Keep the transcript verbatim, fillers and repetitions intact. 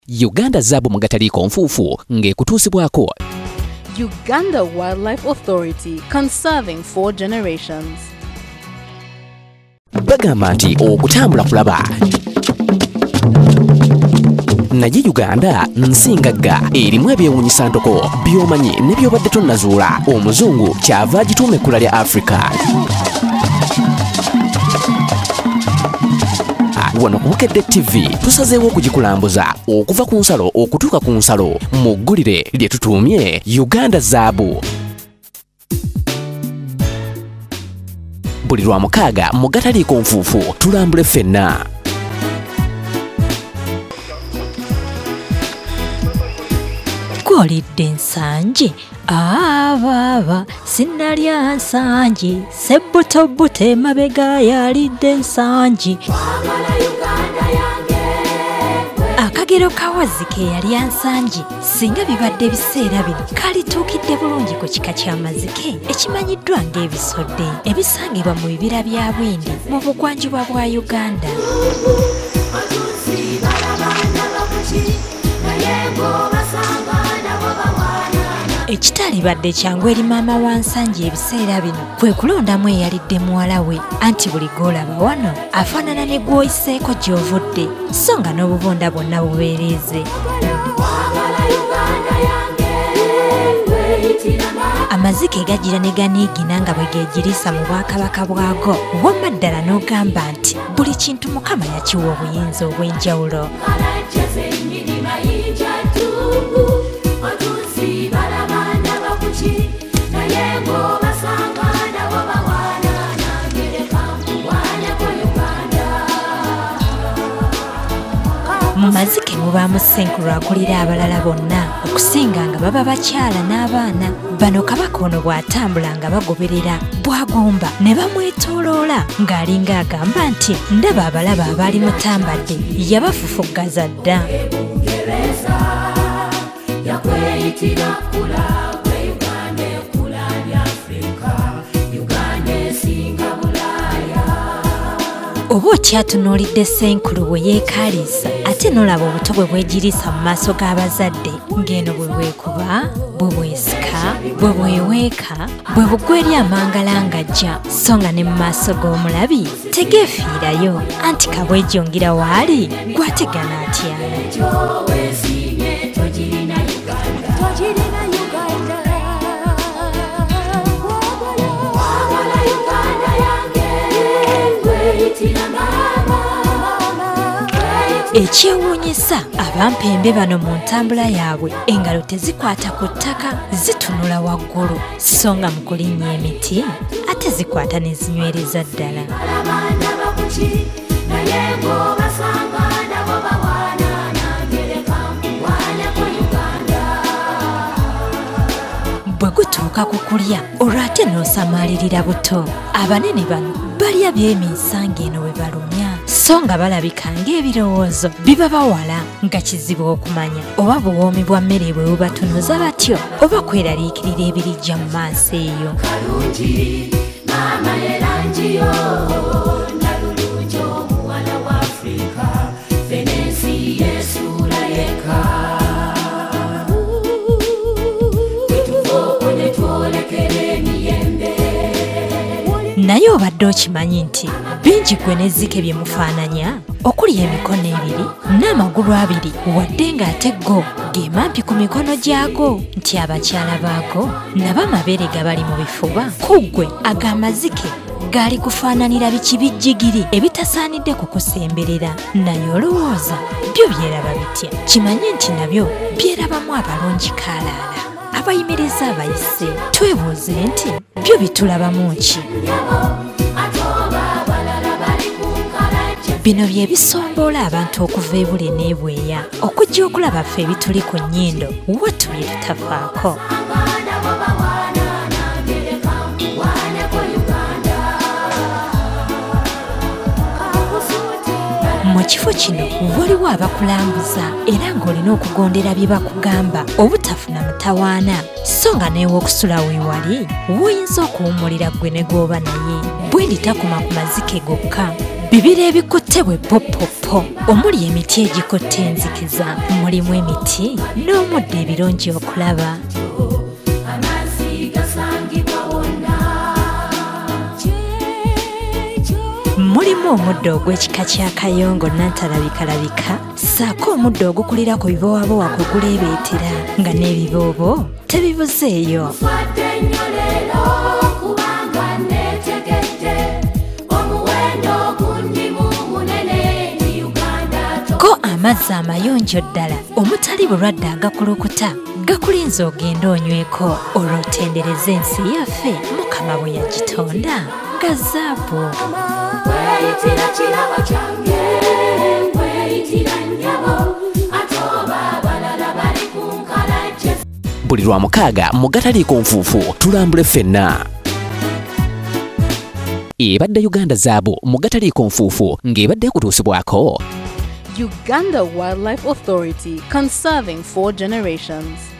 Uganda Zaabu Mugataliiko Nfuufu ng'ekutuusibwako. Uganda Wildlife Authority, conserving for generations. Bagamba nti okutambula kulaba. Naye Uganda nsingagga erimu ebyewuunyisa ntoko by'omanyi ne by'obadde tonnazuula. Omuzungu kyava agituuma ekkula lya Africa. Wano ku Bukedde T V tusazeewo okugikulambuza okuva ku nsalo okutuuka ku nsalo mu ggulire lye tutuumye Uganda Zaabu. Buli lwa mukaaga mu Gataliiko Nfuufu tulambule ffenna. Golidde ensanje ababa sinalya nsanje sebbutobuto emabega yalidde ensanje. Akagero kawazike yalya nsanje singa bibadde biseera bino kalituukidde bulungi ku kika ky'amazike ekimanyiddwa ng'ebisodde ebisangibwa mu bibira bya Bwindi mu bugwanjuba bwa Uganda. Ekitalibadde kyangu eri maama wa nsanje ebiseera bino kwe kulondamu eyalidde muwala we anti buli gw'olaba wano afaanana ne gw'oyiseeko gy'ovudde so nga n'obubonda bwonna bubeereeze. Amazike gagira ne ganiigina nga bwe geegiriisa mu bwakabaka bwago wamma ddala n'ogamba nti buli kintu Mukama yakiwa obuyinza obw'enjawulo. Mu mazike mubaamu Ssenkulu akulira abalala bonna okusinga nga baba bakyala n'abaana. Bano Kabaka ono bw'atambula nga bagoberera bwagomba ne bamwetooloola ng'alinga agamba nti ndaba abalaba abaali mutambadde yabafufuggaza dda. Oba okyatunuulidde Ssenkulu bwe yeekaliisa ate n'olaba obuto bwe bwegiriisa mu maaso g'abazadde ng'eno bwe bwekuba bwe bwesika bwe bweweeka bwe bugwa eri amangala ng'ajja so nga ne mu maaso g'omulabi tegeefiirayo anti kabwejjongira waali gwategana atya. Ekyewuunyisa abampembe bano mu ntambula yaabwe engalo tezikwata ku ttaka zitunula waggulu so nga mu kulinnya emiti ate zikwata ne zinywereza ddala. Bwe gutuuka ku kulya olwo ate n'osamaalirira buto. Abanene bano balya by'eminsa ng'eno bwe balumya so nga balabika ng'ebirowoozo biba bawala nga kizibu okumanya oba buwoomi bwa mmere bwe bubatunuza batyo oba kweraliikirira ebirijja mu maaso eyo. Naye obadde okimanyi nti bingi gwe n'ezzike bye mufaananya okuli emikono ebiri n'amagulu abiri wadde ng'ate go ge mampi ku mikono gyago nti abakyala baago nabo amabeere gabali mu bifuba ku ggwe ag'amazike gaali kufaananira biki bijjigiri ebitasaanidde kukusemberera naye olowooza byo byeraba bitya? Kimanyi nti nabyo byerabamu abalungi kaalaala abayimiriza abayise. Twebuuze nti byo bitulabamu ki? Bino bye bisomboola abantu okuva ebule n'ebweya okujja okulaba ffe ebituli ku nnyindo wattu bye tutafaako. Mu kifo kino waliwo abakulambuza era ng'olina okugondera bye bakugamba obutafuna mutawaana so nga n'ew'okusula weewali woyinza okuwummulira ggwe ne gw'oba naye. Bwendi takuma ku mazike gokka bibira ebikutte bwe popopo omuli emiti egikutte enzikiza mulimu emiti n'omuddo ebirungi okulaba. Mulimu omuddo ogw'ekika kya kayongo n'antalabikalabika ssaako omuddo ogukulira ku biboowabowa kwe guleebeetera nga n'ebiboobo tebibuzeeyo. Ko amazzi amayonjo ddala omutali bulwadde agakulukuta gakulinza ogenda onyweko olwotendereza ensi yaffe Mukama bwe yagitonda nga zaabu. Buli lwa mukaaga mu gataliiko nfuufu tulambule ffenna. Ebadde Uganda Zaabu mu gataliiko nfuufu ng'ebadde kutuusibwako Uganda Wildlife Authority, conserving for generations.